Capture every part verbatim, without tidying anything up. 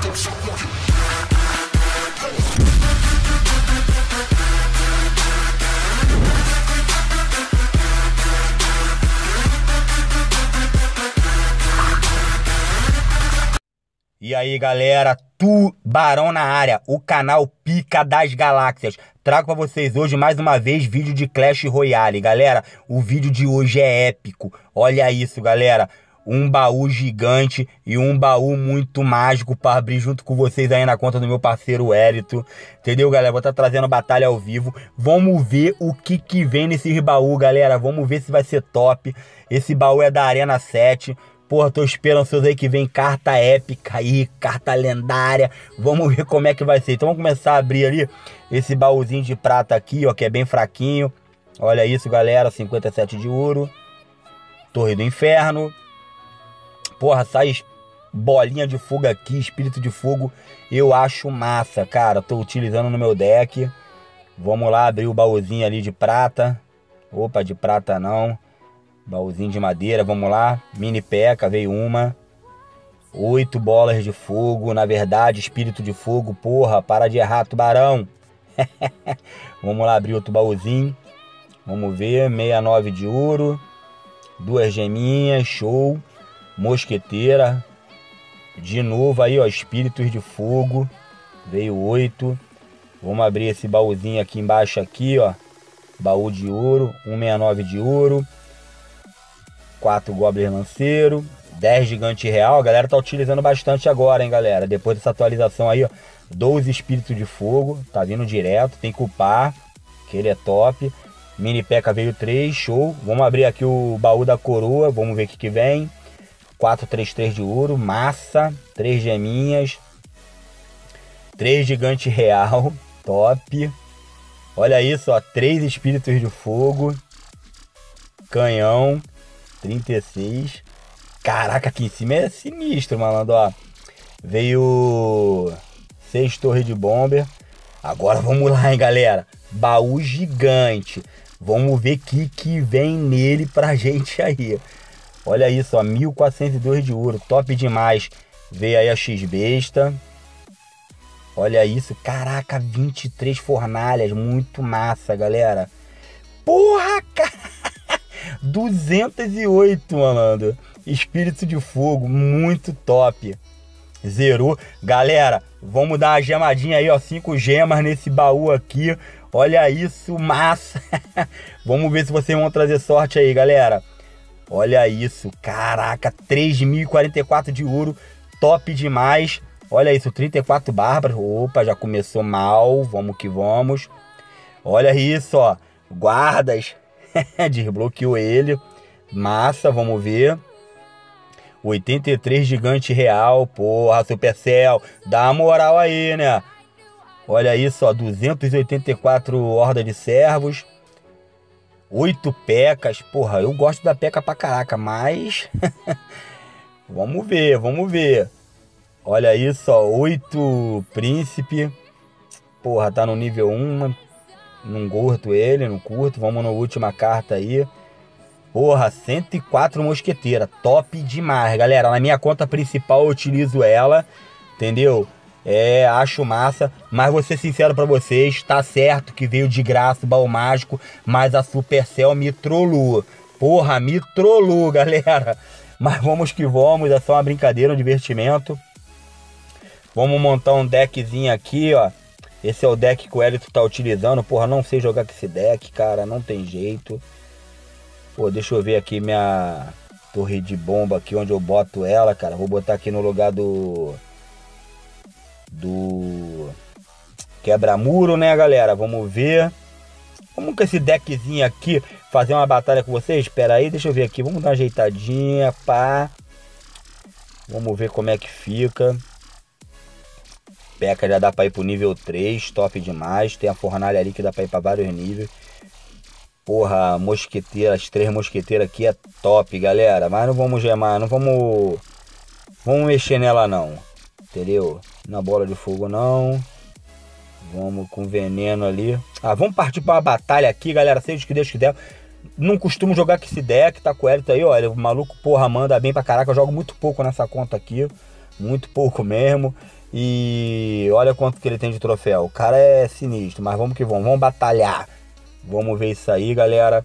E aí galera, Tubarão na área, o canal Pica das Galáxias. Trago pra vocês hoje mais uma vez vídeo de Clash Royale. Galera, o vídeo de hoje é épico. Olha isso galera, um baú gigante e um baú muito mágico para abrir junto com vocês aí na conta do meu parceiro Hérito. Entendeu galera, vou estar trazendo batalha ao vivo. Vamos ver o que que vem nesse baú galera, vamos ver se vai ser top. Esse baú é da Arena sete. Porra, tô esperançoso aí que vem carta épica aí, carta lendária. Vamos ver como é que vai ser. Então vamos começar a abrir ali esse baúzinho de prata aqui, ó, que é bem fraquinho. Olha isso, galera, cinquenta e sete de ouro. Torre do Inferno. Porra, sai bolinha de fogo aqui, espírito de fogo. Eu acho massa, cara. Tô utilizando no meu deck. Vamos lá abrir o baúzinho ali de prata. Opa, de prata não. Baúzinho de madeira, vamos lá. Mini P.E.K.K.A, veio uma. Oito bolas de fogo. Na verdade, espírito de fogo. Porra, para de errar, tubarão. Vamos lá abrir outro baúzinho. Vamos ver. sessenta e nove de ouro. Duas geminhas, show. Mosqueteira. De novo aí, ó. Espíritos de fogo. Veio oito. Vamos abrir esse baúzinho aqui embaixo, aqui, ó. Baú de ouro. cento e sessenta e nove de ouro. quatro Goblin Lanceiro, dez Gigante Real. A galera tá utilizando bastante agora, hein, galera. Depois dessa atualização aí, ó, doze Espírito de Fogo. Tá vindo direto, tem que upar, que ele é top. Mini P.E.K.K.A veio três, show. Vamos abrir aqui o baú da coroa, vamos ver o que que vem. quatro três três de ouro, massa. três geminhas. três Gigante Real, top. Olha isso, ó, três Espíritos de Fogo. Canhão. trinta e seis. Caraca, aqui em cima é sinistro, malandro, ó. Veio seis torres de bomber. Agora vamos lá, hein, galera. Baú gigante. Vamos ver o que que vem nele pra gente aí. Olha isso, ó. mil quatrocentos e dois de ouro. Top demais. Veio aí a X-Besta. Olha isso. Caraca, vinte e três fornalhas. Muito massa, galera. Porra, cara. duzentos e oito, malandro. Espírito de fogo, muito top. Zerou. Galera, vamos dar uma gemadinha aí, ó. cinco gemas nesse baú aqui. Olha isso, massa. Vamos ver se vocês vão trazer sorte aí, galera. Olha isso, caraca. três mil e quarenta e quatro de ouro. Top demais. Olha isso, trinta e quatro bárbaros. Opa, já começou mal. Vamos que vamos. Olha isso, ó. Guardas. Desbloqueou ele. Massa, vamos ver. oitenta e três Gigante Real. Porra, Supercell. Dá uma moral aí, né? Olha isso, ó. duzentos e oitenta e quatro Horda de Servos. oito P.E.K.K.As. Porra, eu gosto da P.E.K.K.A pra caraca, mas... vamos ver, vamos ver. Olha isso, ó. oito Príncipe. Porra, tá no nível um. Não curto ele, não curto. Vamos na última carta aí. Porra, cento e quatro Mosqueteira. Top demais, galera. Na minha conta principal eu utilizo ela. Entendeu? É, acho massa. Mas vou ser sincero pra vocês. Tá certo que veio de graça o baú mágico. Mas a Supercell me trollou. Porra, me trollou, galera. Mas vamos que vamos. É só uma brincadeira, um divertimento. Vamos montar um deckzinho aqui, ó. Esse é o deck que o Hérito tá utilizando. Porra, não sei jogar com esse deck, cara. Não tem jeito. Pô, deixa eu ver aqui minha torre de bomba aqui, onde eu boto ela, cara. Vou botar aqui no lugar do... Do... Quebra-muro, né, galera? Vamos ver. Vamos com esse deckzinho aqui fazer uma batalha com vocês. Espera aí, deixa eu ver aqui. Vamos dar uma ajeitadinha, pá. Vamos ver como é que fica. P.E.K.K.A já dá pra ir pro nível três, top demais. Tem a fornalha ali que dá pra ir pra vários níveis. Porra, mosqueteira, as três mosqueteiras aqui é top, galera. Mas não vamos gemar, não vamos... Vamos mexer nela não, entendeu? Na bola de fogo não. Vamos com veneno ali. Ah, vamos partir pra uma batalha aqui, galera. Seja o que Deus quiser. Não costumo jogar com esse deck, tá com o Hérito aí, olha. O maluco, porra, manda bem pra caraca. Eu jogo muito pouco nessa conta aqui. Muito pouco mesmo. E olha quanto que ele tem de troféu. O cara é sinistro, mas vamos que vamos. Vamos batalhar. Vamos ver isso aí, galera.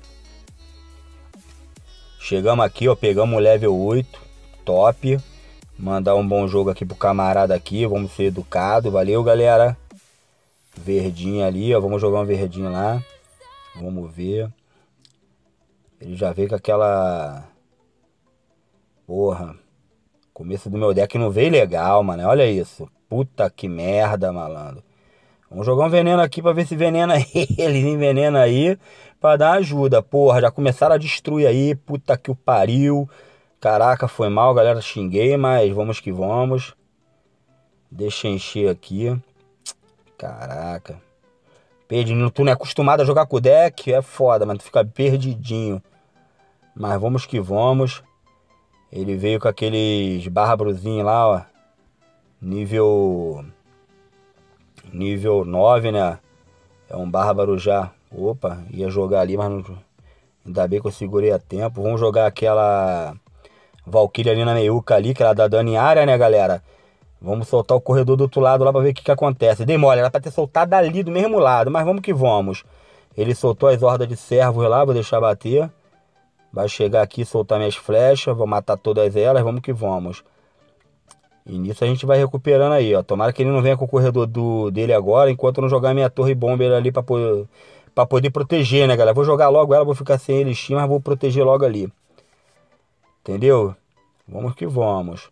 Chegamos aqui, ó. Pegamos o level oito. Top. Mandar um bom jogo aqui pro camarada aqui. Vamos ser educados. Valeu, galera. Verdinho ali, ó. Vamos jogar um verdinho lá. Vamos ver. Ele já veio com aquela... Porra. Começo do meu deck não veio legal, mano. Olha isso. Puta que merda, malandro. Vamos jogar um veneno aqui pra ver se venena ele. Envenena aí pra dar ajuda. Porra, já começaram a destruir aí. Puta que o pariu. Caraca, foi mal, galera. Xinguei, mas vamos que vamos. Deixa eu encher aqui. Caraca. Perdidinho. Tu não é acostumado a jogar com o deck? É foda, mas tu fica perdidinho. Mas vamos que vamos. Ele veio com aqueles bárbarozinhos lá, ó. Nível... Nível nove, né? É um bárbaro já. Opa, ia jogar ali, mas não... Ainda bem que eu segurei a tempo. Vamos jogar aquela... Valkyria ali na meiuca ali, que ela dá dano em área, né, galera? Vamos soltar o corredor do outro lado lá pra ver o que que acontece. Dei mole, era pra ter soltado ali do mesmo lado, mas vamos que vamos. Ele soltou as hordas de servos lá, vou deixar bater. Vai chegar aqui, soltar minhas flechas, vou matar todas elas, vamos que vamos. E nisso a gente vai recuperando aí, ó. Tomara que ele não venha com o corredor do, dele agora, enquanto eu não jogar minha torre bomber ali pra, poder, pra poder proteger, né, galera? Vou jogar logo ela, vou ficar sem elixir, mas vou proteger logo ali. Entendeu? Vamos que vamos.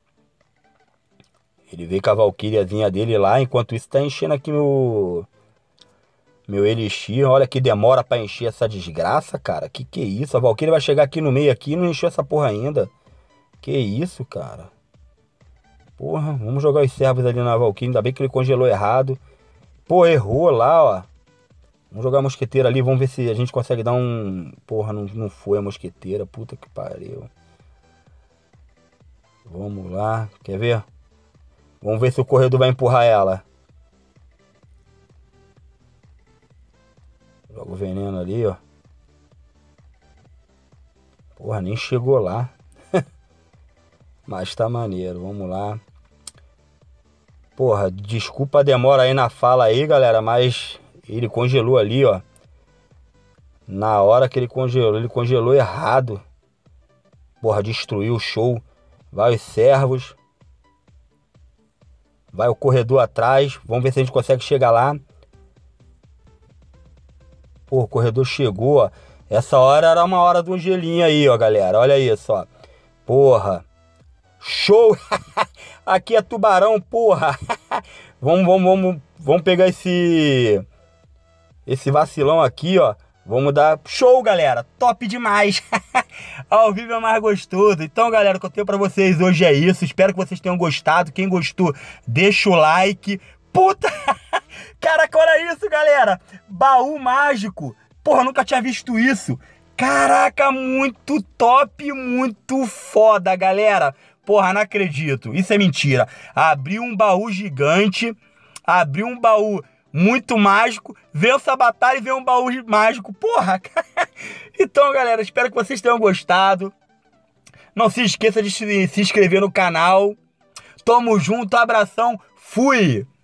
Ele veio com a Valkyriazinha dele lá, enquanto isso tá enchendo aqui meu... Meu elixir. Olha que demora pra encher essa desgraça, cara. Que que é isso? A Valkyria vai chegar aqui no meio aqui e não encheu essa porra ainda. Que isso, cara. Porra, vamos jogar os servos ali na Valkyria. Ainda bem que ele congelou errado. Pô, errou lá, ó. Vamos jogar a mosqueteira ali. Vamos ver se a gente consegue dar um... Porra, não, não foi a mosqueteira. Puta que pariu. Vamos lá. Quer ver? Vamos ver se o corredor vai empurrar ela. Joga o veneno ali, ó. Porra, nem chegou lá. Mas tá maneiro, vamos lá. Porra, desculpa a demora aí na fala aí, galera, mas ele congelou ali, ó. Na hora que ele congelou, ele congelou errado. Porra, destruiu o show. Vai os servos. Vai o corredor atrás. Vamos ver se a gente consegue chegar lá. Pô, o corredor chegou, ó. Essa hora era uma hora do gelinho aí, ó, galera. Olha isso, ó. Porra. Show! Aqui é tubarão, porra. vamos, vamos, vamos, vamos pegar esse... Esse vacilão aqui, ó. Vamos dar... Show, galera. Top demais. Ao vivo é mais gostoso. Então, galera, o que eu tenho pra vocês hoje é isso. Espero que vocês tenham gostado. Quem gostou, deixa o like. Puta... Caraca, olha isso, galera. Baú mágico. Porra, nunca tinha visto isso. Caraca, muito top, muito foda, galera. Porra, não acredito. Isso é mentira. Abriu um baú gigante. Abriu um baú muito mágico. Veio essa batalha e veio um baú mágico. Porra. Então, galera, espero que vocês tenham gostado. Não se esqueça de se inscrever no canal. Tamo junto, abração. Fui.